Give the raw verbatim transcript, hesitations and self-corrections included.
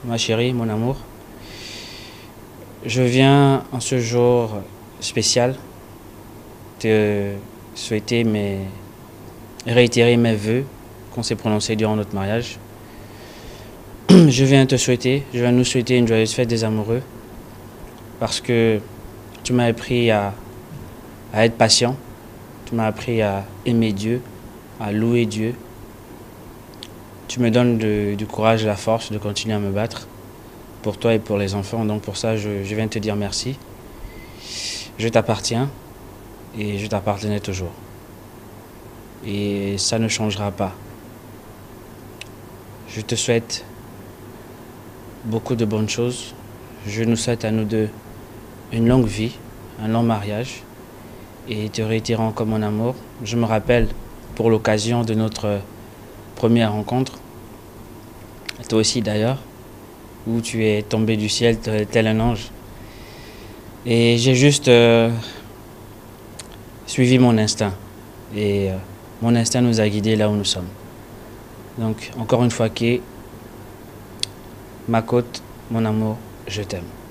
ma chérie, mon amour. Je viens en ce jour spécial te souhaiter mes réitérer mes vœux qu'on s'est prononcés durant notre mariage. Je viens te souhaiter, je viens nous souhaiter une joyeuse fête des amoureux parce que tu m'as appris à, à être patient, tu m'as appris à aimer Dieu, à louer Dieu. Tu me donnes de, du courage et la force de continuer à me battre pour toi et pour les enfants. Donc pour ça, je, je viens te dire merci. Je t'appartiens et je t'appartenais toujours. Et ça ne changera pas. Je te souhaite beaucoup de bonnes choses. Je nous souhaite à nous deux une longue vie, un long mariage. Et te réitérant comme mon amour, je me rappelle pour l'occasion de notre première rencontre, toi aussi d'ailleurs, où tu es tombé du ciel tel un ange. Et j'ai juste euh, suivi mon instinct. Et euh, mon instinct nous a guidés là où nous sommes. Donc, encore une fois, Kay, ma côte, mon amour, je t'aime.